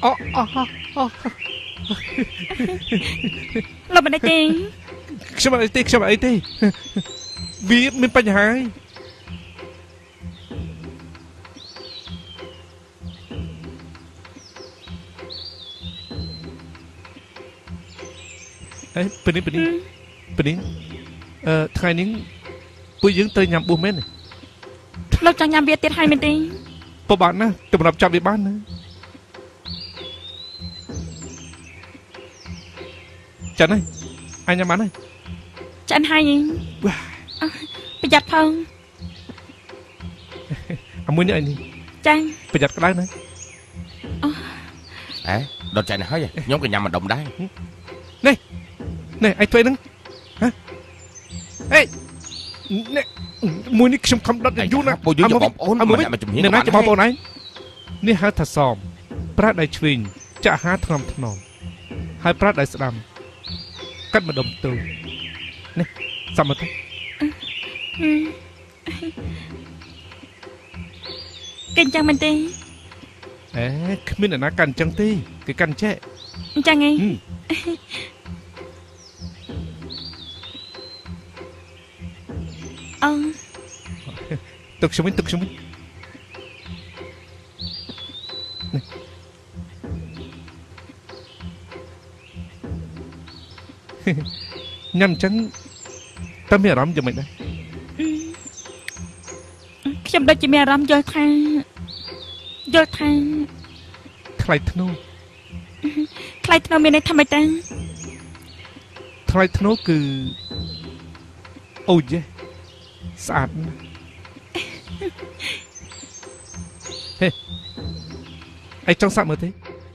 លោកមិនទេខ្ញុំអីទេវាមានបញ្ហាអេពេលនេះថ្ងៃនេះពួកយើងត្រូវញ៉ាំប៊ូសមែនលោកចង់ញ៉ាំវាទៀតហើយមែនទេពិបាកណាស់សម្រាប់ចាប់វាបានណាចាន់ហើយអញញ៉ាំបានហើយចាន់ហើយប្រយ័ត្នផងអាមួយនេះអញចាញ់ប្រយ័ត្នក្តៅណាអេដុតចាញ់ហើយខ្ញុំក៏ញ៉ាំម្ដុំដែរនេះអញធ្វើហ្នឹងហ៎អេនេះមួយនេះខ្ញុំខំដុតយូរណាស់ពួកយើងបងប្អូនមកជំនាញណាបងប្អូនឯងនេះហៅថាសមប្រើដៃឆ្វេងចាក់អាហារថ្នមហើយប្រើដៃស្ដាំកាត់ម្ដុំទូនេះសមមកទៅគេអញ្ចឹងមែនទេអេគ្មានអ្នកណាកាន់អញ្ចឹងទេគេកាន់ចេះអញ្ចឹងឯងទុកខ្ញុំវិញញ៉ាំអញ្ចឹងតើមានអារម្មណ៍យ៉ាងម៉េចដែរខ្ញុំដូចជាមានអារម្មណ៍យល់ថាថ្លៃធ្នូមានន័យថាម៉េចតាថ្លៃធ្នូគឺអូយេស្អាតណាស់ហេអីចង់សាក់មើលទេ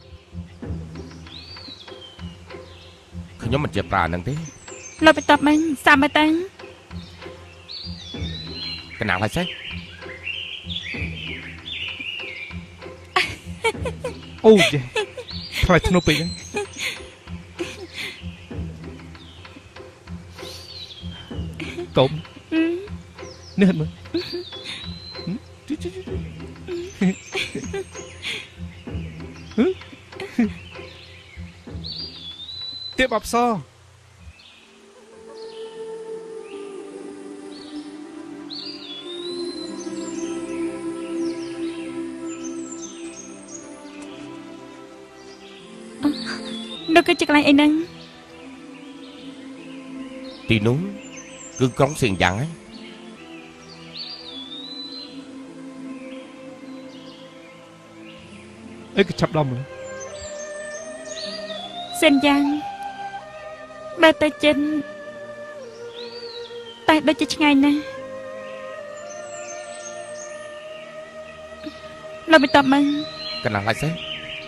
ខ្ញុំមិនជាប្រាហ្នឹងទេលោកទៅតបមិនសាក់មើលតាកណាល់ហើយស្អីអូយេថ្លៃធ្នូពេកហ្នឹងកុំនេះមើលទៀបអបសនោះគឺជាកន្លែងអីហ្នឹងទីនោះគឺក្រុងសៀងយ៉ាងហ្នឹងអីក៏ចាប់ដល់មើលសៀងយ៉ាងបែរទៅចិនតែដូចជាឆ្ងាយណាស់លោកមិនតបមកកណាស់ហើយស្អី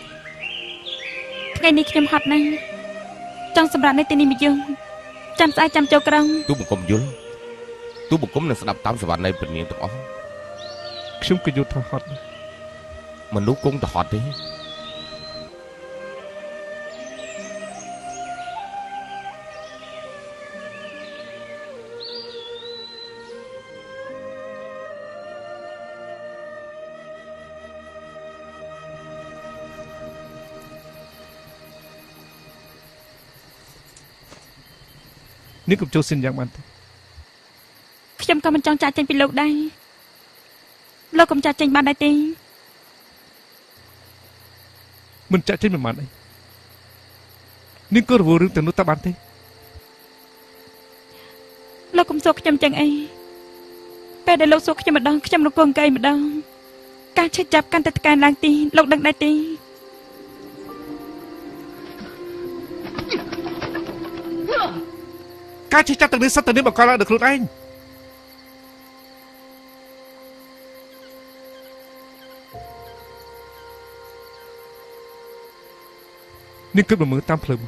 ថ្ងៃនេះខ្ញុំហត់ណាស់ចង់សម្រាប់នៅទីនេះមួយយប់ចាំស្អែកចាំចូលក្រុងទូបង្គំយល់ទូបង្គំនឹងស្ដាប់តាមសវណ្ណនៃព្រះនាងទាំងអស់ខ្ញុំក៏យល់ថាហត់មនុស្សគង់តែហត់ទេនេះកុំចូលសិនយ៉ាងបានទេខ្ញុំក៏មិនចង់ចាក់ចេញពីលោកដែរលោកកុំចាក់ចេញបានដែរទេមិនចាក់ចេញមិនបានអីនេះក៏រវល់រឿងទាំងនោះតើបានទេលោកកុំសួរខ្ញុំចឹងអីពេលដែលលោកសួរខ្ញុំម្ដងខ្ញុំរកអង្គុយម្ដងការឈឺចាប់កាន់តែថ្កើងឡើងទីលោកដឹងដែរទេការជិះចាប់ទាំងនេះសិតតែនេះបង្កឡើងដល់ខ្លួនឯងនេះគិតមើលតាមផ្លូវ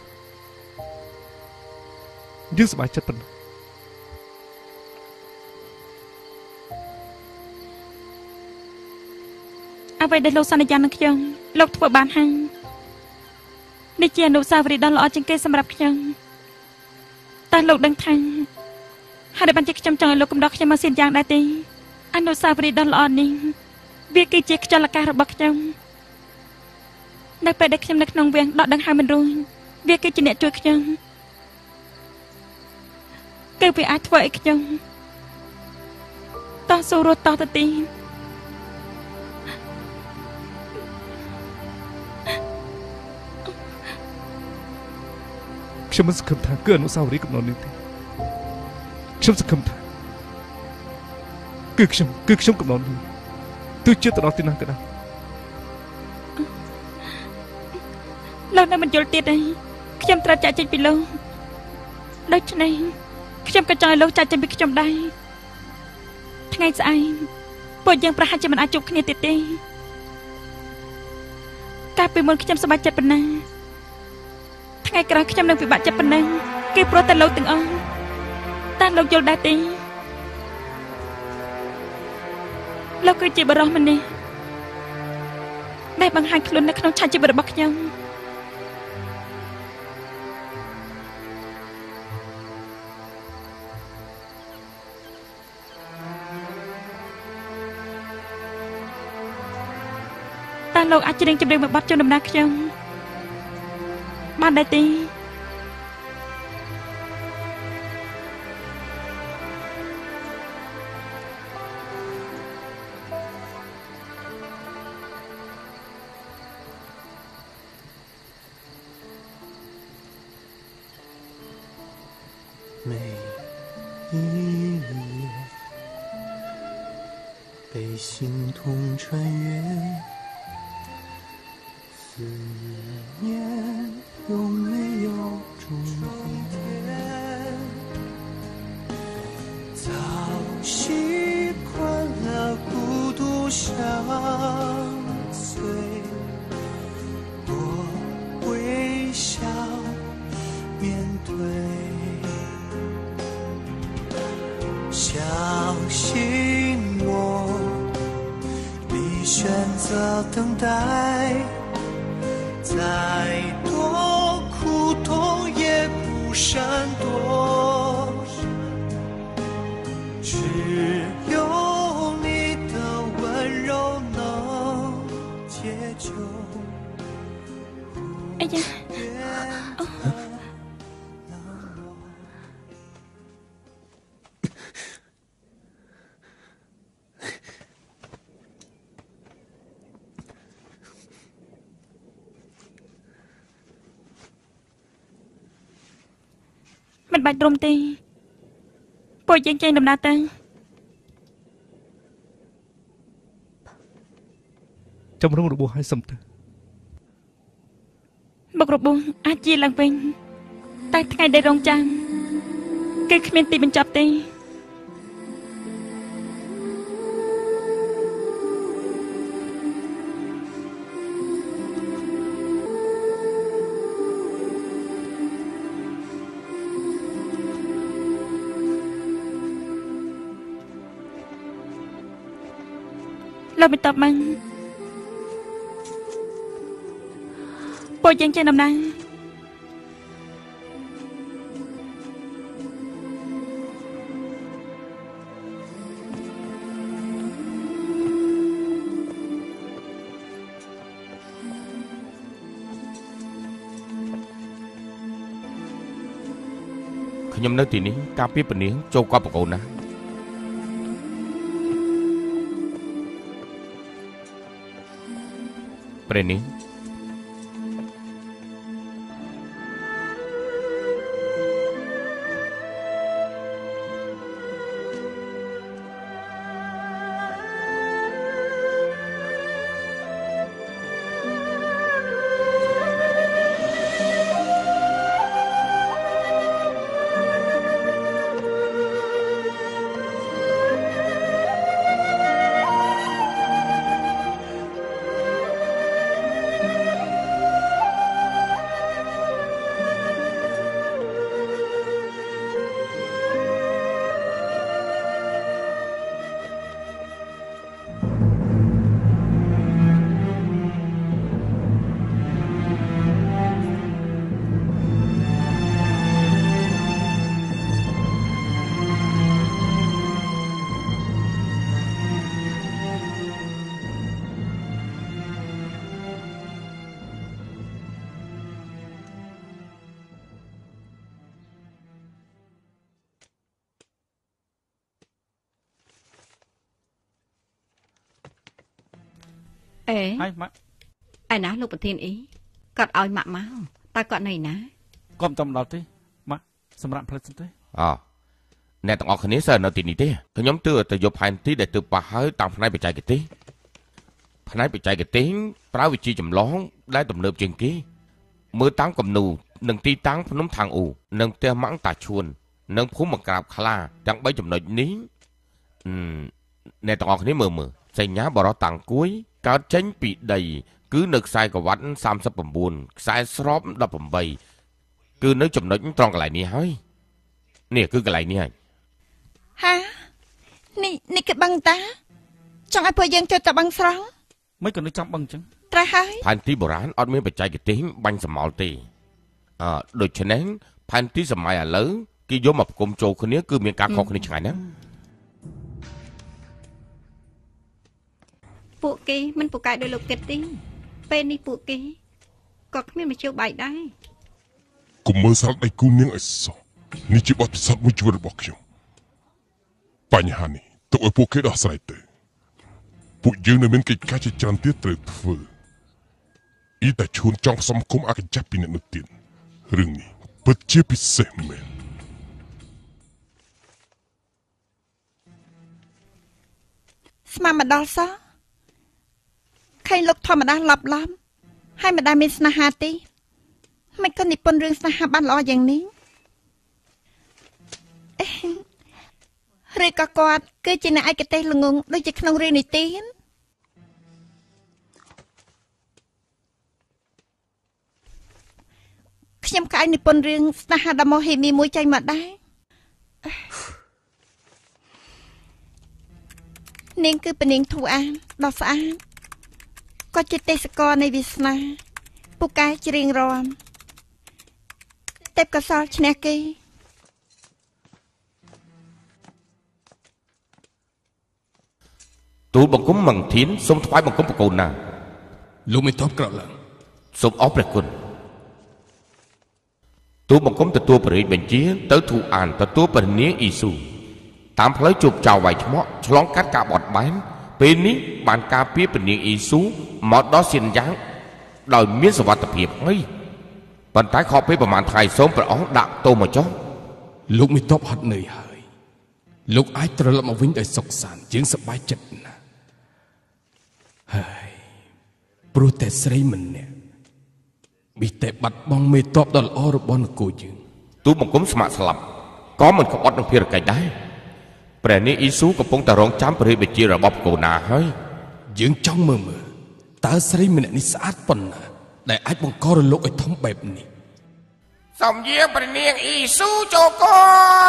យើងសប្បាយចិត្តប៉ុណ្ណឹងអ្វីដែលលោកសន្យានឹងខ្ញុំលោកធ្វើបានហើយនេះជាអនុស្សាវរីយ៍ដ៏ល្អជាងគេសម្រាប់ខ្ញុំតែលោកដឹងថាហើយបានជាខ្ញុំចង់ឲ្យលោកកំដរខ្ញុំមកសៀនយ៉ាងដែរទេអនុស្សាវរីយ៍ដ៏ល្អនេះវាគឺជាខ្យល់អាកាសរបស់ខ្ញុំនៅពេលដែលខ្ញុំនៅក្នុងវាំងដកដង្ហើមមិនរួចវាគឺជាអ្នកជួយខ្ញុំគឺវាអាចធ្វើឲ្យខ្ញុំតស៊ូរត់តទៅទីខ្ញុំមិនសង្ឃឹមថាគឺអនុស្សាវរីយ៍កំណត់នេះទេខ្ញុំសង្ឃឹមថាគឺខ្ញុំកំណត់នេះទោះជាទៅដល់ទីណាក៏ដោយលោកនៅមិនយល់ទៀតទេខ្ញុំត្រូវចាក់ចេញពីលោកដូច្នេះខ្ញុំក៏ចង់ឲ្យលោកចាក់ចេញពីខ្ញុំដែរថ្ងៃស្អែកពួកយើងប្រហែលជាមិនអាចជួបគ្នាទៀតទេកាលពីមុនខ្ញុំសប្បាយចិត្តប៉ុណ្ណាថ្ងៃក្រោយខ្ញុំនឹងពិបាកចិត្តប៉ុណ្ណឹងគឺព្រោះតែលោកទាំងអស់តែលោកយល់ដែរទេលោកគឺជាបរិសុទ្ធម្នាក់ដែលបង្ហាញខ្លួននៅក្នុងឆាកជីវិតរបស់ខ្ញុំតែលោកអាចច្រៀងចម្រៀងមួយបទជូនដំណើរខ្ញុំបានដែរទេ每一夜被心痛穿越，思念有没有终点？早习惯了孤独相随，我微笑面对。相信我，你选择等待，再多苦痛也不闪躲，只有你的温柔能解救。 哎呀！មិនបាច់រំទេពួកយើងចេញដំណើរទៅចម្រងរបួសឲ្យសំទៅមុខរបួសអាចជាឡើងវិញតែថ្ងៃដែលរងចាំគឺគ្មានទីបញ្ចប់ទេលោកមិនតបមកពួកយើងចេញដំណើរខ្ញុំនៅទីនេះការពីពនាងចូលកប់បកូនណាព្រះនាងអេហើយម៉ាក់ឯណាលោកប្រធានអ៊ីគាត់ឲ្យម៉ាក់មកតើគាត់នៅណាកុំតំដល់ទេម៉ាក់សម្រាប់ផ្លិតសិនទេអូអ្នកទាំងអស់គ្នាសើនៅទីនេះទេខ្ញុំទើបទៅយកផែនទីដែលទើបប៉ះហើយតាមផ្នែកបច្ចេកទេសប្រើវិធីចម្លងដែលទំនើបជាងគេមើលតាមគំនូនិងទីតាំងភ្នំថាងអ៊ូនិងផ្ទះម៉ាំងតាឈួននិងភូមិបង្ក្រាបខ្លាទាំង3ចំណុចនេះអ្នកទាំងអស់គ្នាមើលសញ្ញាបរោះតាំងគួយកើតចេញពីដីគឺនៅខ្សែក្រវ៉ាត់39ខ្សែស្រប18គឺនៅចំណុចត្រង់កន្លែងនេះហើយនេះគឺកន្លែងនេះហើយហានេះគេបឹងតាចង់ឲ្យពួកយើងចូលទៅបឹងស្រង់មិនក៏នៅចាំបឹងអញ្ចឹងត្រូវហើយផែនទីបុរាណអត់មានបច្ចេកទេសបាញ់សម្អល់ទេដូច្នេះផែនទីសម័យឥឡូវគេយកមកប្រគំចូលគ្នាគឺមានការខុសគ្នាឆ្ងាយណាស់ពួកគេមិនពូកែដោយលោកគិតទេពេលនេះពួកគេក៏គ្មានមជ្ឈបាយដែរកុំមើលស្រាប់ដៃគូនាងឲ្យសោះនេះជាបទពិសោធន៍មួយជីវិតរបស់ខ្ញុំបញ្ហានេះទុកឲ្យពួកគេដោះស្រាយទៅពួកយើងនៅមានកិច្ចការជាច្រើនទៀតត្រូវធ្វើអ៊ីតែឈួនចង់ផ្សំគុំអកញ្ចប់ពីអ្នកនោះទៀតរឿងនេះពិតជាពិសេសមែនស្មានមកដល់សោះឃើញលោកធម្មតាឡប់ឡំហើយមិនដែលមានស្នេហាទេមិនក៏និពន្ធរឿងស្នេហាបានល្អយ៉ាងនេះឬក៏គាត់គឺជាអ្នកឯកទេសល្ងងដូចជាក្នុងរឿងនិទានខ្ញុំក៏អាចនិពន្ធរឿងស្នេហាដ៏មហិមាមួយចេញមកដែរនាងគឺពនាងធូអានដ៏ស្អាតគាត់ជាទេសកលនៃវាសនាពូកែច្រៀងរាំទេពកោសលឈ្នះគេទូលបង្គំមង្ធានសូមថ្វាយបង្គំប្រកូនណាលោកមិនតបក្រោកឡើងសូមអរព្រះគុណទូលបង្គំទទួលព្រះរាជបញ្ជាទៅធូអានទទួលព្រះនាងអ៊ីស៊ូតាមផ្លូវជួបចៅវាយឆ្មក់ឆ្លងកាត់ការបត់បែនពេលនេះបានការពារព្រះនាងអ៊ីស៊ូមកដល់សៀនយ៉ាងដោយមានសុវត្ថិភាពហើយប៉ុន្តែខកពេលប្រហែលថ្ងៃសូមព្រះអង្គដាក់ទោសមកចុះលោកមិនតបហត់នឿយហើយលោកអាចត្រឡប់មកវិញដោយសុខសាន្តជាងសប្បាយចិត្តណាស់ហើយព្រោះតែស្រីម្នាក់ប៊ីតែបាត់បង់មេតបដ៏ល្អរបស់នគរយើងទូលបង្គំស្ម័គ្រស្លាប់ក៏មិនក្បត់នឹងភារកិច្ចដែរព្រះនាងអ៊ីស៊ូកំពុងតែរងចាំព្រះរាជបញ្ជារបស់កូណាហើយយើងចង់មើលតើស្រីម្នាក់នេះស្អាតប៉ុណ្ណាដែលអាចបង្ករលោកឲ្យធំបែបនេះសូមយាងព្រះនាងអ៊ីស៊ូចូលកល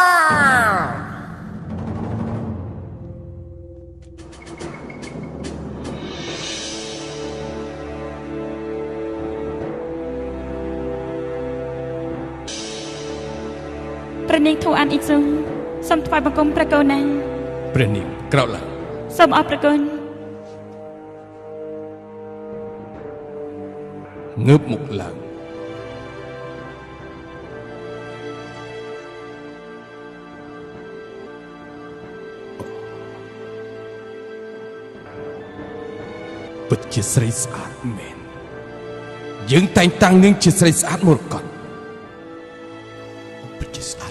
ព្រះនាងធូអានអ៊ីស៊ូសូមថ្វាយបង្គំព្រះកូនណាព្រះនាងក្រោកឡើងសូមអរព្រះគុណងើបមុខឡើងពិតជាស្រីស្អាតមែនយើងតែងតាំងនាងជាស្រីស្អាតមរកតពិតជាស្អាត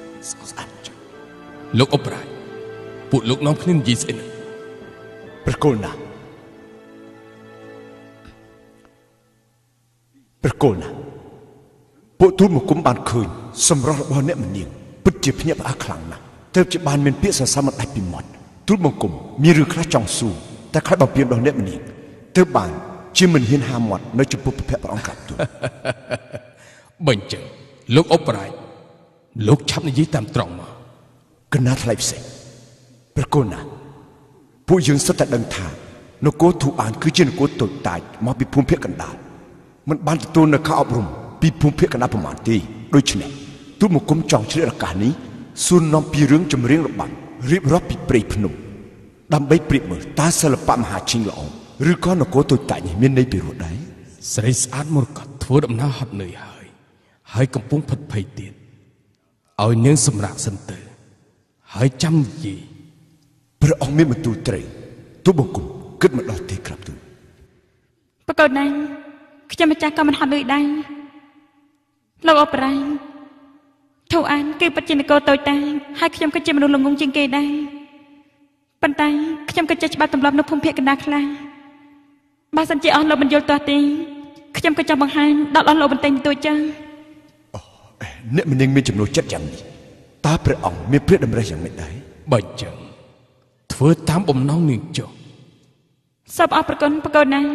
លោកអបរាជពួកលោកនាំគ្នានិយាយស្អីហ្នឹងព្រះគោលណាព្រះគោលណាពួកទូលមកគុំបានឃើញសម្រស់របស់អ្នកម្នាងពិតជាភ្ញាក់ផ្អើលខ្លាំងណាស់ទើបជាបានមានពាក្យសរសើរមិនដាច់ពីមាត់ទូលមកគុំមានរឿងខ្លះចង់សួរតែខ្លាចបំពេញដល់អ្នកម្នាងទើបបានជាមិនហ៊ានហាមាត់នៅចំពោះព្រះភ័ក្ត្រព្រះអង្គក្រាបទូលបើអញ្ចឹងលោកអបរាជលោកឆាប់និយាយតាមត្រង់មកកណាថ្លៃផ្សេងព្រះគោលណាពួកយើងសុទ្ធតែដឹងថានគរធូអានគឺជានគរតូចតាចមកពីភូមិភាគកណ្ដាលមិនបានទទួលនៅការអប់រំពីភូមិភាគកណ្ដាលប្រមាណទេដូច្នេះទូលមកគុំចង់ជ្រាបឱកាសនេះសួរនាំពីរឿងចម្រៀងរបាំរៀបរាប់ពីព្រៃភ្នំដើម្បីប្រៀបមើលតើសិល្បៈមហាឈិងល្អឬក៏នគរតូចតាចនេះមានន័យពីរោះដែរស្រីស្អាតមរកតធ្វើដំណើរហត់នឿយហើយកំពុងផិតភ័យទៀតឲ្យនាងសម្រាកសិនទៅហើយចាំនិយាយព្រះអង្គមានបន្ទូលត្រីទូលបង្គំគិតមកដល់ទេក្រាបទូលប្រកបណាស់ខ្ញុំម្ចាស់ក៏មិនហត់លុយដែរលោកអបរាញធូអានគឺបច្ចេកនិកតូចតាចហើយខ្ញុំក៏ជាមនុស្សល្ងងជាងគេដែរប៉ុន្តែខ្ញុំក៏ចេះច្បាប់ទម្លាប់នៅភូមិភាគកណ្ដាលខ្លះបើសិនជាអស់លោកមិនយល់ទាស់ទេខ្ញុំក៏ចង់បង្ហាញដល់អស់លោកបន្តិចបន្តួចចឹងអ្នកមនាងមានចំណូលចិត្តយ៉ាងនេះតើព្រះអង្គមានព្រះតម្រិះយ៉ាងម៉េចដែរបើអញ្ចឹងធ្វើតាមបំណងនាងចុះសូមអរព្រគុណប្រកបណាស់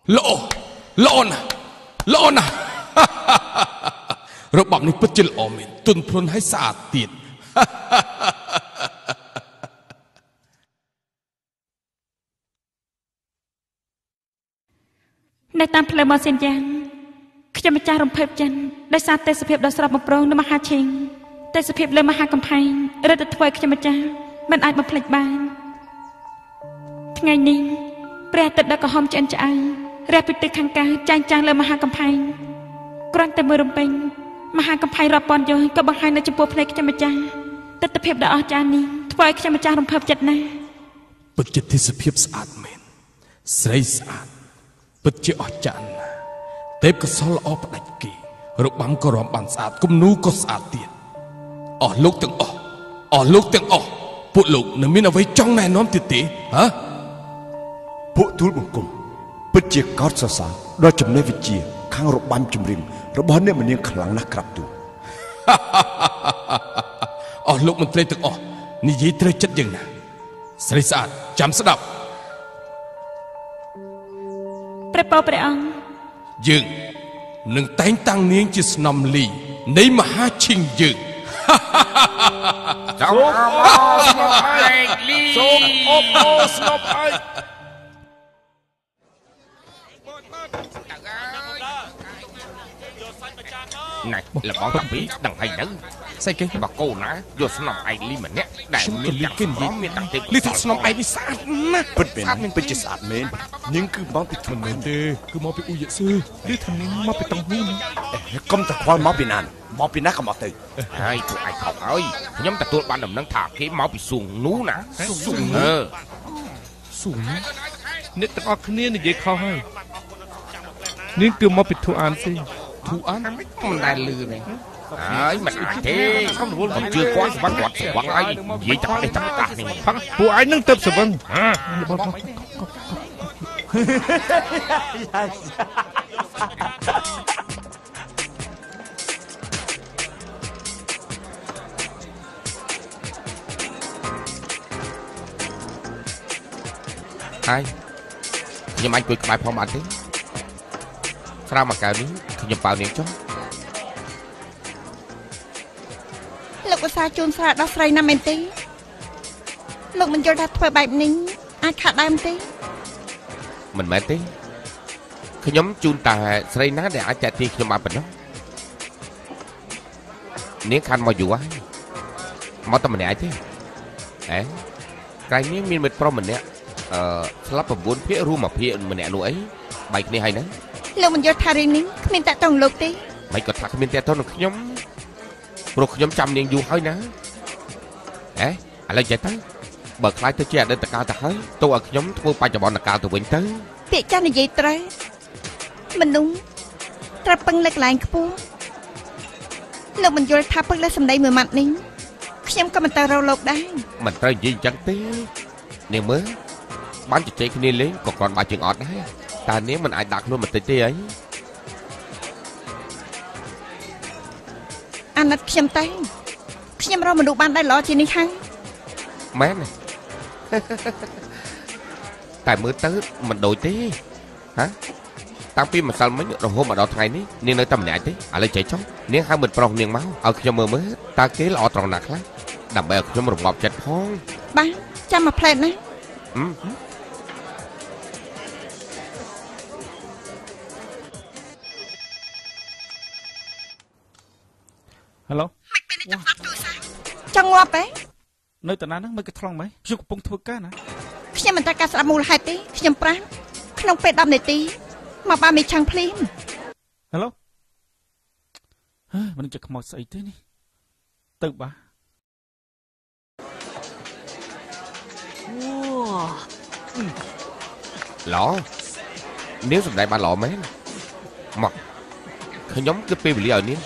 ល្អណាស់របបនេះពិតជាល្អមែនទន់ភ្លន់ហើយស្អាតទៀតនៅតាមផ្លូវម៉ោសៀនយ៉ាងខ្ញុំម្ចាស់រំភើបចិនដោយសារទេសភាពដ៏ស្រស់បំព្រងនៅមហាឈិងទេសភាពលើមហាកំផែងរឹតតែធ្វើឲ្យខ្ញុំម្ចាស់មិនអាចបំភ្លេចបានថ្ងៃនេះព្រះអាទិត្យដ៏ក្រហមឆ្អិនឆ្អៅរះពីទិសខាងកើតចាញ់ចាំងលើមហាកំផែងគ្រាន់តែមើលរំពេញមហាកំផែងរាប់ពាន់យោក៏បង្ហាញនៅចំពោះភ្នែកខ្ញុំម្ចាស់ទិដ្ឋភាពដ៏អស្ចារ្យនេះធ្វើឲ្យខ្ញុំម្ចាស់រំភើបចិត្តណាស់ពិតជាទេសភាពស្អាតមែនស្រីស្អាតពិតជាអស្ចារ្យណាស់ទេពកោសលល្អផ្ដាច់គេរបាំក៏រាំបានស្អាតគំនូក៏ស្អាតទៀតអស់លោកទាំងអស់ពួកលោកនៅមានអ្វីចង់ណែនាំទៀតទេហ៎ពួកទូលបង្គំពិតជាកោតសរសើរដល់ចំណេះវិជ្ជាខាងរបាំចម្រៀងរបស់អ្នកមនាងខ្លាំងណាស់ក្រាប់ទូលអស់លោកមន្ត្រីទាំងអស់និយាយត្រូវចិត្តយ៉ាងណាស្រីស្អាតចាំស្ដាប់ព្រះពោព្រះអង្គយើងនឹងតែងតាំងនាងជាស្នំលីនៃមហាឈិងយើងសូមស្នប់ឯកលីសូមអូបអូស្នប់ឯកណែលបងតាពីដឹងហើយទៅស្អីគេបកូនណាយកស្នំឯកលីម្នាក់ដែលមានយ៉ាងក្រមមានតាំងទេលីថាស្នំឯកនេះស្អាតណាស់ពិតមែនពិតជាស្អាតមែននាងគឺមកពីខ្លួនមែនទេគឺមកពីអ៊ូយស៊ឺឬថានាងមកពីតង់ហ៊ូនេះកុំតែខ្វល់មកពីណាក៏មកទៅហើយពួកឯងខំហើយខ្ញុំទទួលបានដំណឹងថាគេមកពីសួងនោះណាសួងអ្នកទាំងអស់គ្នានិយាយខុសហើយនាងគឺមកពីធូអានស៊ីធូអានមិនដែលលឺទេហើយមិនអាចទេខ្ញុំជឿគាត់ស្វឹងហើយនិយាយតែតាក់នេះផឹកពួកឯងនឹងទៅស្វឹងហើយខ្ញុំអាចជួយក្បែរផងបានទេស្រាវមកកៅនេះខ្ញុំប៉ៅនាងចុះលោកឧស្សាហ៍ជូនស្រាដល់ស្រីណាមែនទេលោកមិនយល់ថាធ្វើបែបនេះអាចខាត់ដើមទេមិនមែនទេខ្ញុំជូនតែស្រីណាដែលអាចតាក់ទាញខ្ញុំបានប៉ុណ្ណោះនាងខានមកយូរហើយមកតែម្នាក់ទេក្រែងនេះមានមិត្តប្រុសម្នាក់ស្លាប់9ភាគរួម1ភាគម្នាក់នោះអីបែកគ្នាហើយណាលោកមិនយល់ថារឿងនេះគ្មានតាក់ទងលោកទេមិនក៏ថាគ្មានតាក់ទងនឹងខ្ញុំព្រោះខ្ញុំចាំនាងយូរហើយណាឥឡូវចេះទៅបើខ្លាចទៅជាអតីតកាលទៅហើយទោះឲ្យខ្ញុំធ្វើបច្ចុប្បន្នកាលទៅវិញទៅពាក្យចាស់និយាយត្រូវមនុស្សត្រូវពឹងលើកឡើងខ្ពស់លោកមិនយល់ថាពឹងលើសម្ដីមួយម៉ាត់នេះខ្ញុំក៏មិនទៅរកលោកដែរមិនត្រូវនិយាយអញ្ចឹងទេនាងមើលបានជជែកគ្នាលេងក៏គ្រាន់បើជាងអត់ដែរតើនាងមិនអាចដាក់ខ្លួនបន្តិចទេអីអាណិតខ្ញុំតែខ្ញុំរកមនុស្សបានដែរល្អជាងនេះហើយមែនតែមើលទៅមិនដូចទេតាំងពីម្សិលមិញរហូតមកដល់ថ្ងៃនេះនាងនៅតែម្នាក់ទេឥឡូវចេះចុះនាងហៅមិត្តប្រុសនាងមកឲ្យខ្ញុំមើលតើគេល្អត្រង់ណាខ្លះដើម្បីឲ្យខ្ញុំរងាប់ចិត្តផងបាទចាំមកផ្លែតណាហេឡូចង់ងាប់ទេនៅតាណាហ្នឹងមិនគេថ្លង់មិនខ្ញុំកំពុងធ្វើការណាខ្ញុំមិនត្រូវការស្ដាប់មូលហេតុទេខ្ញុំប្រាំក្នុងពេល10នាទីមកបានមីឆាំងភ្លាមហេឡូមិនចេះខ្មោចស្អីទេនេះទៅបាល្អនាងសម្ដែងបានល្អមែនមកខ្ញុំគឺពេលវេលាឲ្យនាង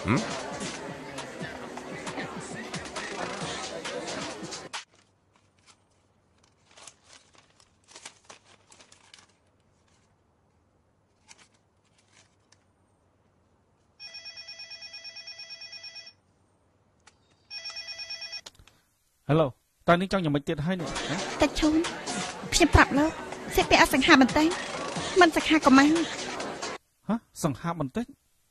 ហេឡូតើនាងចង់យ៉ាងម៉េចទៀតហើយនេះតែជូនខ្ញុំប្រាប់លោកសិពាអសង្ហាបន្តែមិនសង្ហាក៏មកហ៎សង្ហាបន្តិច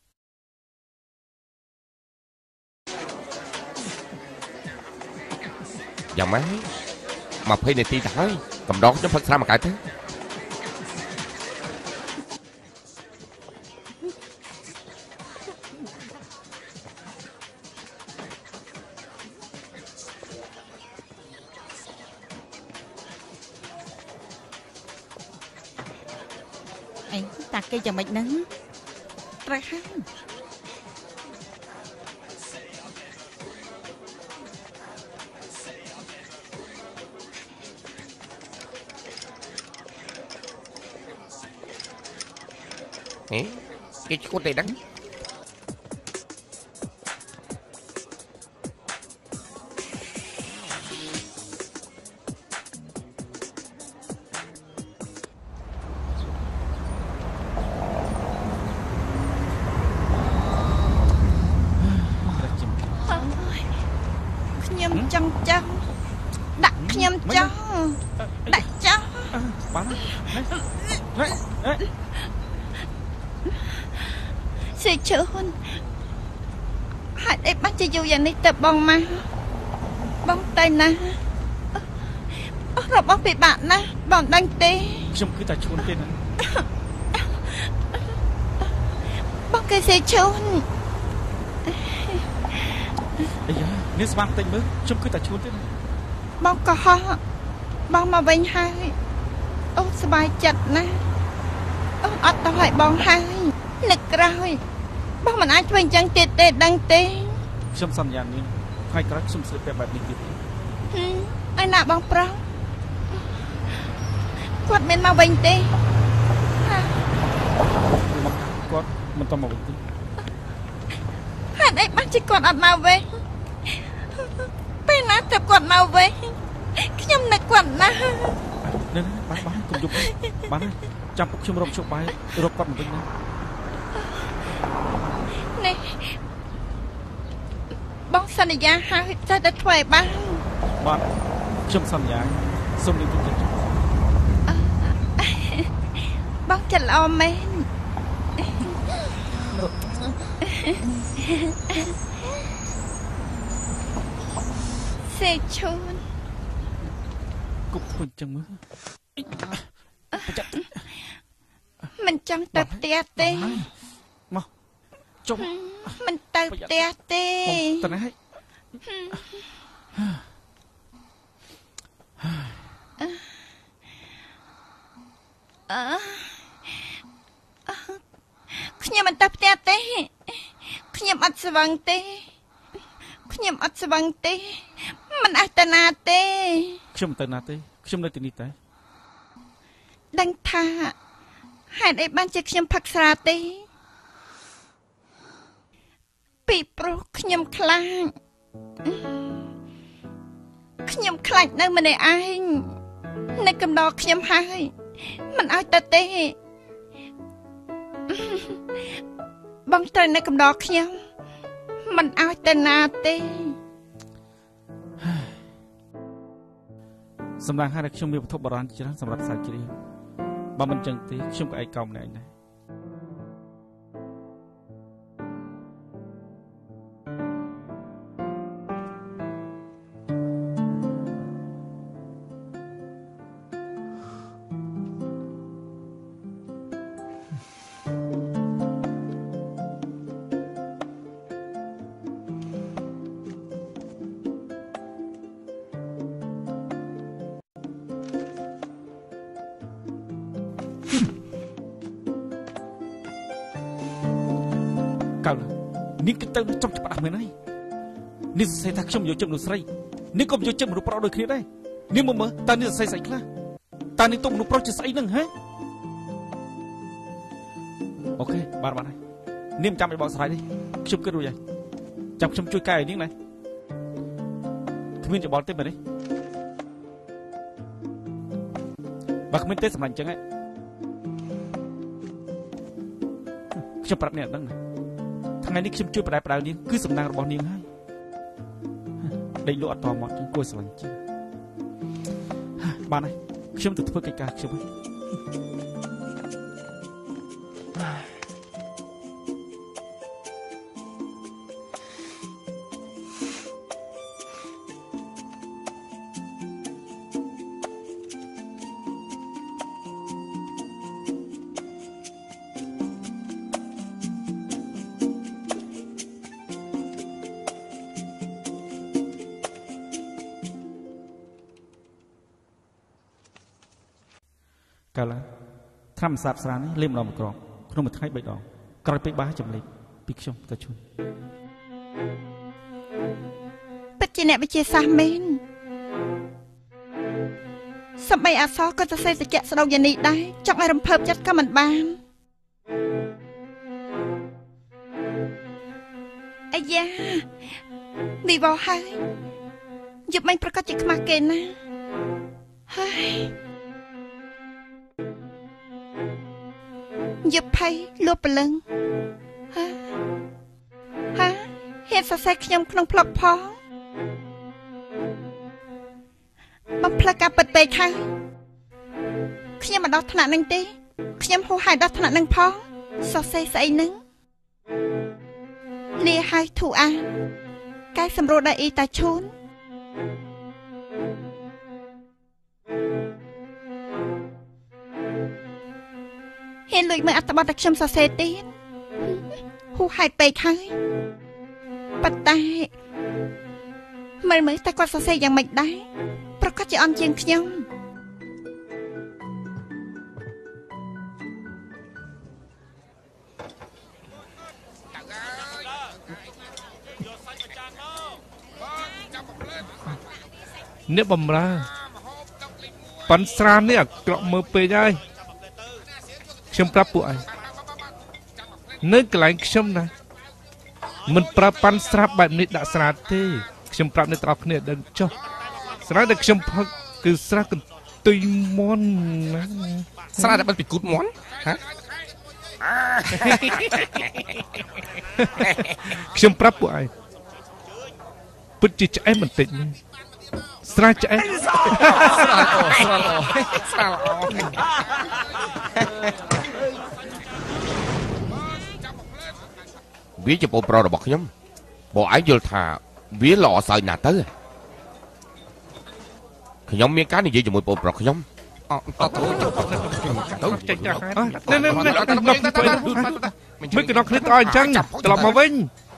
យ៉ាងម៉េច20នាទីទៅហើយកំដងខ្ញុំផឹកស្រាមកៅទៅអីតាគេយ៉ាងម៉េចហ្នឹងត្រូវហើយគេឈួតទេដឹងខ្ញុំចង់ដាក់ខ្ញុំចង់ដាក់ចង់បានសេជឿនហេតុអីបានជាយូរយ៉ាងនេះទៅបងមកបងតែណារបស់ពិបាកណាស់បងដឹងទេខ្ញុំគឺតែឈួនទេណាបងគេសេជឿនអាយ៉ានេះស្មានតិចមើលខ្ញុំគឺតែឈួនទេណាបងក៏ហោះបងមកវិញហើយអូនសប្បាយចិត្តណាស់អូនអត់ទៅឲ្យបងហើយនឹកក្រោយបងមិនអាចធ្វើអញ្ចឹងទៀតទេដឹងទេខ្ញុំសន្យានាងថ្ងៃក្រោយខ្ញុំស្លៀកពាក់បែបនេះទៀតឯណាបងប្រុសគាត់មានមកវិញទេគាត់មិនទៅមកវិញទេហេតុអីបានជាគាត់អត់មកវិញពេលណាទៅគាត់មកវិញខ្ញុំនឹកគាត់ណាស់នេះបានគុំយប់បានចាំពុកខ្ញុំរកជប់បាយរកគាត់មកវិញណានេះបងសន្យាហើយតែធ្វើឲ្យបានខ្ញុំសន្យាសូមនាងទុកចិត្តបងចិត្តល្អមែនសេឈូនគប់ធ្វើអញ្ចឹងមើលមិនចង់ទៅផ្ទះទេមកចុះមិនទៅផ្ទះទេតើហើយខ្ញុំមិនទៅផ្ទះទេខ្ញុំអត់ស្វឹងទេខ្ញុំអត់ស្វឹងទេមិនអស់ទៅណាទេខ្ញុំទៅណាទេខ្ញុំនៅទីនេះតែដឹងថាហេតុអីបានជាខ្ញុំផឹកស្រាទេពីព្រោះខ្ញុំខ្លាចនៅម្នាក់ឯងនៅកំដរខ្ញុំហើយមិនឲ្យទៅទេបងត្រូវនៅកំដរខ្ញុំមិនឲ្យទៅណាទេសម្រាប់ហើយខ្ញុំមានវត្ថុបុរាណច្រើនសម្រាប់សាច់ជ្រាបបើមិនចឹងទេខ្ញុំក៏ឯកោម្នាក់ឯងដែរនេះគឺទៅចំច្បាស់មែនហើយនេះសរសេរថាខ្ញុំយកចិត្តមនុស្សស្រីនេះក៏យកចិត្តមនុស្សប្រុសដូចគ្នាដែរនេះមើលតើនេះសរសេរស្អីខ្លះតើនេះទុកមនុស្សប្រុសជាស្អីហ្នឹងហ៎អូខេបានហើយនេះមិនចាំឲ្យបកស្រាយទេខ្ញុំគិតរួចហើយចាំខ្ញុំជួយកែឲ្យនាងណាគ្មានច្បល់ទេមែនទេបើគ្មានទេសម្រាប់អញ្ចឹងហ៎ខ្ញុំប្រាប់នាងអត់ដឹងណាថ្ងៃនេះខ្ញុំជួយបដែបដៅនាងគឺសំណាងរបស់នាងហើយដេកលក់អត់តមកគួរស្រឡាញ់ជាងបានហើយខ្ញុំទៅធ្វើកិច្ចការខ្ញុំហើយកាលថ្នាំសាបស្រានេះលេបម្ដងមួយគ្រាប់ក្នុងមួយថ្ងៃ3ដងក្រោយពេលបាសចម្លែកពីខ្ញុំទៅជួយពិតជាអ្នកវិទ្យាសាស្ត្រមែនសម្បីអសរក៏សរសេរតិចស្ដុកយ៉ាងនេះដែរចង់ឲ្យរំភើបចិត្តក៏មិនបានអាយ៉ាវិវោហើយយប់មិញប្រកាសជាខ្មាស់គេណាហើយយប់ភ័យលួបព្រលឹងហាហ៊ានសរសេរខ្ញុំក្នុងផ្លុកផងបំផ្លិចការពិតពេកហើយខ្ញុំមិនដល់ថ្នាក់នឹងទេខ្ញុំហួសហើយដល់ថ្នាក់នឹងផងសរសេរស្អីនឹងលាហើយធូអាកែសម្រួលដល់អ៊ីតាឈូនហ៊ានលួចមើលអត្ថបទដែលខ្ញុំសរសេរទៀតហួសហើយពេកហើយប៉ុន្តែមើលតែគាត់សរសេរយ៉ាងម៉េចដែរប្រកាសជាអន់ជាងខ្ញុំអ្នកបំរើប៉ាន់ស្រានេះអាក្រក់មើលពេកហើយខ្ញុំប្រាប់ពួកឯងនៅកន្លែងខ្ញុំណាមិនប្រាប់ប៉ាន់ស្រាប់បែបនេះដាក់ស្រាទេខ្ញុំប្រាប់អ្នកទាំងអស់គ្នាដឹងចុះស្រាដែលខ្ញុំផឹកគឺស្រាកន្ទុយមន់ណាស្រាដែលបិទពីគូតមន់ហ៎ខ្ញុំប្រាប់ពួកឯងពិតជាឆ្អែតបន្តិចនេះស្រាឆ្អែតស្រាល្អវាជាបងប្រុសរបស់ខ្ញុំបងឯងយល់ថាវាល្អសើចណាស់ទៅខ្ញុំមានការនិយាយជាមួយបងប្រុសខ្ញុំទៅចេញចាស់មិនក៏គ្នាទៅអញ្ចឹងត្រឡប់មកវិញ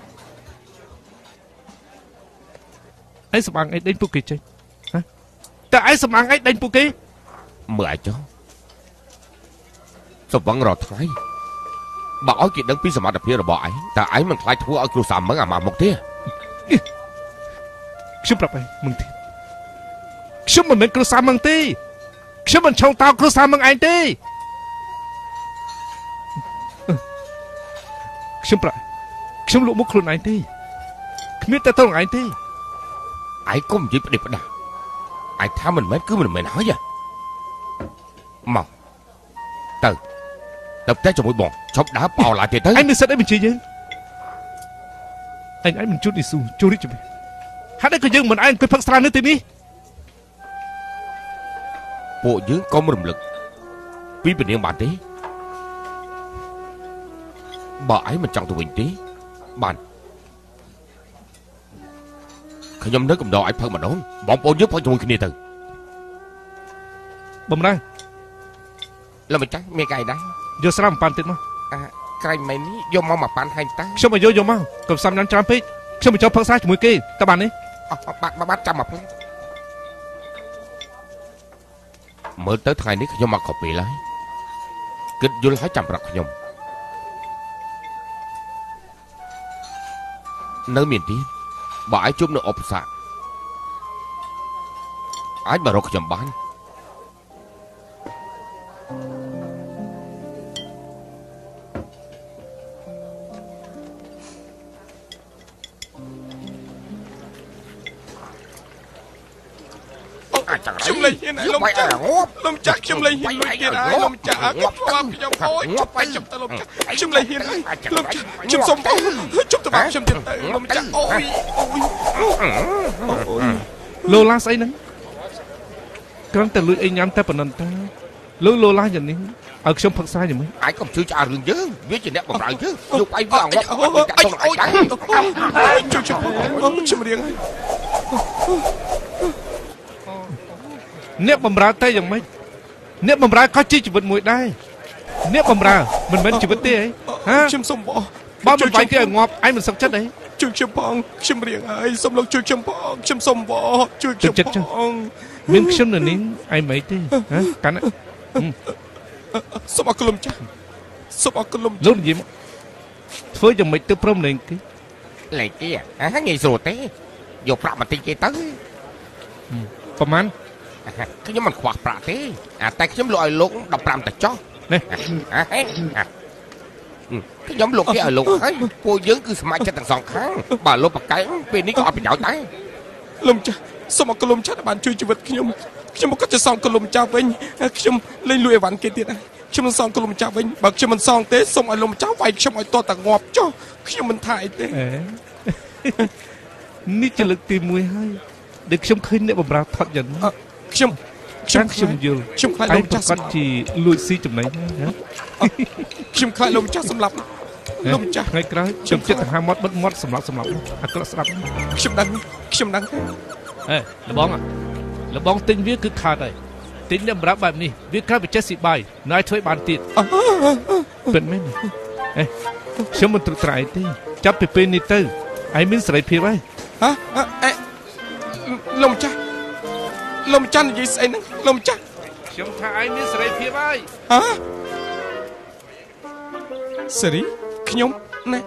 ឯងសម្បាំងឯងដេញពួកគេចេញតើឯងសម្បាំងឯងដេញពួកគេមើលឯងចុះសម្បាំងរាល់ថ្ងៃបើឲ្យគេដឹងពីសមត្ថភាពរបស់ឯងតើឯងមិនខ្លាចធ្វើឲ្យគ្រូសាមឹងអាម៉ាស់មុខទេខ្ញុំប្រាប់ឯងมึงទេខ្ញុំមិនមែនគ្រូសាមឹងទេខ្ញុំមិនឆោងតោគ្រូសាមឹងឯងទេខ្ញុំប្រាប់ខ្ញុំលក់មុខខ្លួនឯងទេគ្មានតែទៅនឹងឯងទេឯងកុំនិយាយផ្ដេសផ្ដាស់ឯងថាមិនមែនគឺមិនមែនហើយមកទៅផ្ទះជាមួយបងឈប់ដើរបោឡាទៀតទៅឯងមានសិទ្ធិអីបញ្ជាយើងឯងមិនជួយយេស៊ូជួយរីកចម្រើនហេតុអីក៏យើងមិនឯងអង្គុយផឹកស្រានៅទីនេះពួកយើងកុំរំលឹកពីពនាងបានទេបើឯងមិនចង់ទៅវិញទេបានខ្ញុំនៅកំដរឯងផឹកម្ដងបងប្អូនយើងផឹកជាមួយគ្នាទៅបំរើលើម្ចាស់មានកាយដែរយកស្រាមួយប៉ាន់ទៀតមកក្រែងមិននេះយកមកមួយប៉ាន់ហើយតាខ្ញុំឲ្យយកមកកុំសំញ៉ាំច្រើនពេកខ្ញុំមិនចូលផឹកស្រាជាមួយគេតើបាននេះបាត់ចាំមកផ្លែមើលទៅថ្ងៃនេះខ្ញុំមកខុសពេលហើយគិតយល់ហើយចាំប្រាប់ខ្ញុំនៅមានទៀតបើឯងជួបនៅឧបសគ្គអាចមករកខ្ញុំបានខ្ញុំលេងហ៊ានឲ្យលំចាស់លំចាស់ខ្ញុំលេងហ៊ានលុយទៀតហើយលំចាស់គាត់ស្វាមខ្ញុំអូយបាយជុំទៅលំចាស់ខ្ញុំលេងហ៊ានហើយលំចាស់ខ្ញុំសុំបងជុំទៅបាក់ខ្ញុំទៀតទៅលំចាស់អូយលោឡាស្អីហ្នឹងគ្រាន់តែលួចអីញ៉ាំតែប៉ុណ្ណឹងតើលោឡាយ៉ាងនេះឲ្យខ្ញុំផឹកស្រាយ៉ាងម៉េចអាចកុំជឿឆ្អើរឿងយើងវាជាអ្នកបម្រើយើងយកឯងវាអង្វប់កាត់ទៅឯងដែរខ្ញុំរៀងហើយអ្នកបំរើតែយ៉ាងម៉េចអ្នកបំរើក៏ជាជីវិតមួយដែរអ្នកបំរើមិនមែនជីវិតទេហ៎ខ្ញុំសុំបងបើមិនបាយគេឲ្យងាប់ឯងមិនសុខចិត្តទេជួយខ្ញុំផងខ្ញុំរៀងហើយសុំលោកជួយខ្ញុំផងខ្ញុំសុំបងជួយខ្ញុំផងមានខ្ញុំនៅនេះឯងមិនទេហ៎កាន់សូមអរគុណលោកម្ចាស់សូមអរគុណលោកម្ចាស់លោកនិយាយមកធ្វើយ៉ាងម៉េចទៅព្រមលេងគេលេងគេងាយស្រួលទេយកប្រាក់មកទិញគេទៅប្រហែលខ្ញុំមិនខ្វះប្រាក់ទេតែខ្ញុំលក់ឲ្យលោក15ទៅចុះនេះខ្ញុំលក់គេឲ្យលោកហើយពួកយើងគឺសមាជិកទាំងសងខាងបើលោកប្រកែកពេលនេះក៏អត់ប្រយោជន៍ដែរលោកម្ចាស់សូមអរគុណលោកម្ចាស់ដែលបានជួយជីវិតខ្ញុំមកក៏จะសងគុណលោកម្ចាស់វិញខ្ញុំលេងលួយអីវ៉ាន់គេទៀតខ្ញុំមិនសងគុណលោកម្ចាស់វិញបើខ្ញុំមិនសងទេសូមឲ្យលោកម្ចាស់វាយខ្ញុំឲ្យតតែងាប់ចុះខ្ញុំមិនថាអីទេនេះជាលើកទី1ហើយដែលខ្ញុំឃើញអ្នកបម្រើថត់យ៉ាងនេះខ្ញុំយល់ខ្ញុំខ្លាចលោកម្ចាស់គាត់ជាលួចស៊ីចំណេញណាខ្ញុំខ្លាចលោកម្ចាស់សម្លាប់លោកម្ចាស់ថ្ងៃក្រោយខ្ញុំចិត្តទៅហាមាត់បិទមាត់សម្លាប់អាក្រក់ស្ដាប់ខ្ញុំដឹងលបងទិញវាគឺខាតហើយទិញអ្នកបម្រើបែបនេះវាក្រៅពីចេះស៊ីបាយណយធ្វើបានទៀតពិតមែនខ្ញុំមិនត្រួតត្រែងទេចាប់ពីពេលនេះទៅឯងមានសេរីភាពហើយលោកម្ចាស់និយាយស្អីហ្នឹងលោកម្ចាស់ខ្ញុំថាឯងមានសេរីភាពហើយសេរីខ្ញុំណា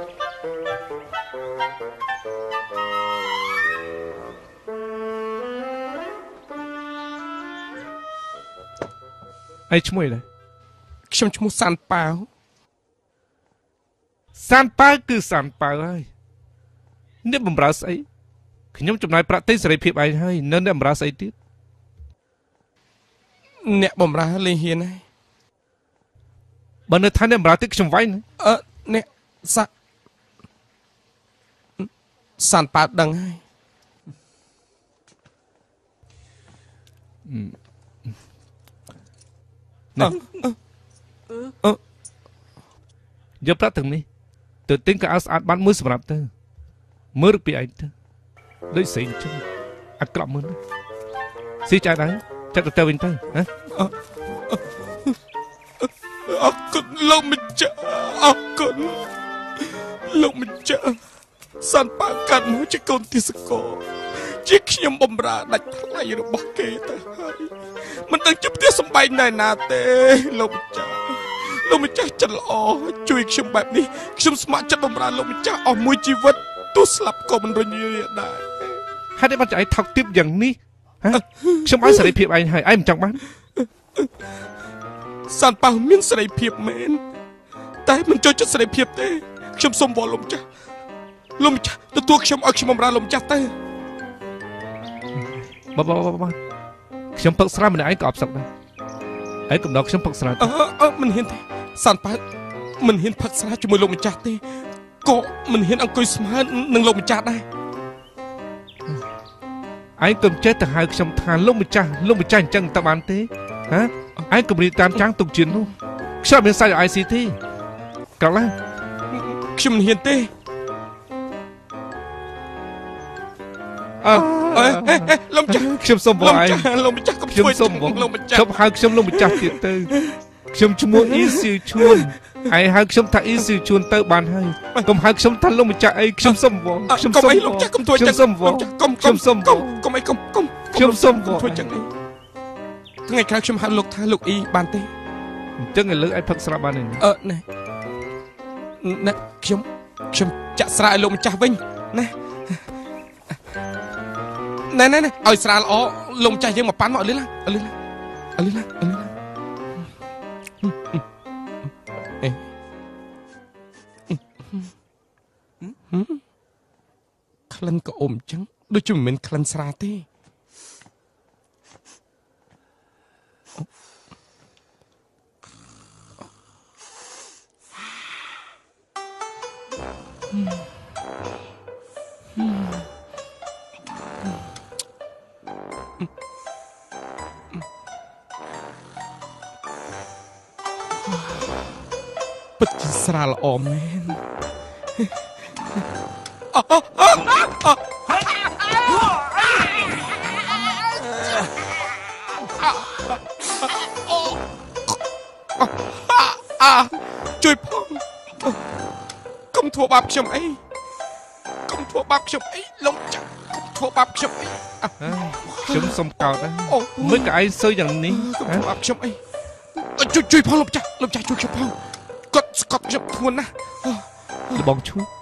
ឯងឈ្មោះអីដែរខ្ញុំឈ្មោះសាន់ប៉ាវគឺសាន់ប៉ាវហើយអ្នកបម្រើស្អីខ្ញុំចំណាយប្រាក់ទិញសេរីភាពឯងហើយនៅអ្នកបម្រើស្អីទៀតអ្នកបម្រើលេងហ៊ានហើយបើនៅថាអ្នកបម្រើទៀតខ្ញុំវាយអ្នកសាន់ប៉ាវដឹងហើយយកប្រាក់ទាំងនេះទៅទិញកៅអៅស្អាតបានមួយសម្រាប់ទៅមើលរូបពីឯងទៅដូចស្រីចឹងអាក្រក់មើលស៊ីចាយដែរចាក់ទៅវិញទៅណាអរគុណលោកម្ចាស់អរគុណលោកម្ចាស់សាន់ប៉ាកាត់មកជាកូនទាសកោជាខ្ញុំបំរើដាច់ថ្លៃរបស់គេទៅហើយមិនដឹងជាផ្ទះសំបែងណែណាទេលោកម្ចាស់ចិត្តល្អជួយខ្ញុំបែបនេះខ្ញុំស្ម័គ្រចិត្តបំរើលោកម្ចាស់អស់មួយជីវិតទោះស្លាប់ក៏មិនរញ៉េដែរហេតុអីបានចៃថោកទាបយ៉ាងនេះខ្ញុំឲ្យសេរីភាពឯងហើយឯងមិនចង់បានសាន់ប៉ាមានសេរីភាពមែនតែមិនចូលចិត្តសេរីភាពទេខ្ញុំសូមវល់លោកម្ចាស់ទទួលខ្ញុំឲ្យខ្ញុំបំរើលោកម្ចាស់ទៅបាទខ្ញុំពឹកស្រាម្នាក់ឯងក៏អបសុកដែរឯងកំដរខ្ញុំពឹកស្រាមិនហ៊ានទេសាន់ប៉ាមិនហ៊ានផឹកស្រាជាមួយលោកម្ចាស់ទេក៏មិនហ៊ានអង្គុយស្មើនឹងលោកម្ចាស់ដែរឯងកុំចេះទៅហៅខ្ញុំថាលោកម្ចាស់អញ្ចឹងតើបានទេឯងកុំរៀបតាមចាំងទុកជានោះខ្ញុំមានសាច់ ICT ក្រឡាខ្ញុំមិនហ៊ានទេលោកម្ចាស់ខ្ញុំសុំបងឯងលោកម្ចាស់កុំជួយលោកម្ចាស់ខ្ញុំហៅខ្ញុំលោកម្ចាស់ទៀតទៅខ្ញុំឈ្មោះអ៊ីស៊ីឈួនឯងហៅខ្ញុំថាអ៊ីស៊ីឈួនទៅបានហើយកុំហៅខ្ញុំថាលោកម្ចាស់អីខ្ញុំសុំបងខ្ញុំសុំលោកម្ចាស់កុំធ្វើចឹងខ្ញុំសុំបងខ្ញុំសុំបងកុំអីកុំខ្ញុំសុំបងធ្វើចឹងថ្ងៃក្រោយខ្ញុំហៅលោកថាលោកអ៊ីបានទេអញ្ចឹងឲ្យលើកឲ្យផឹកស្រាបានទេណែខ្ញុំចាក់ស្រាឲ្យលោកម្ចាស់វិញណាណែឲ្យស្រាល្អលោកម្ចាស់យើងមកប៉ាន់មកលឿនឡើងក្លិនក៏អ៊ំអញ្ចឹងដូចជាមិនមែនក្លិនស្រាទេពិតជាស្រាល្អមែនជួយផងកុំធ្វើបាបខ្ញុំអីលោកចាស់កុំធ្វើបាបខ្ញុំអីខ្ញុំសុំកោតដែរមិនក៏ឯងស៊ើយយ៉ាងនេះកុំធ្វើបាបខ្ញុំអីជួយផងលោកចាស់ជួយខ្ញុំផងគាត់ស្កត់ខ្ញុំធ្ងន់ណាស់លបងឈូ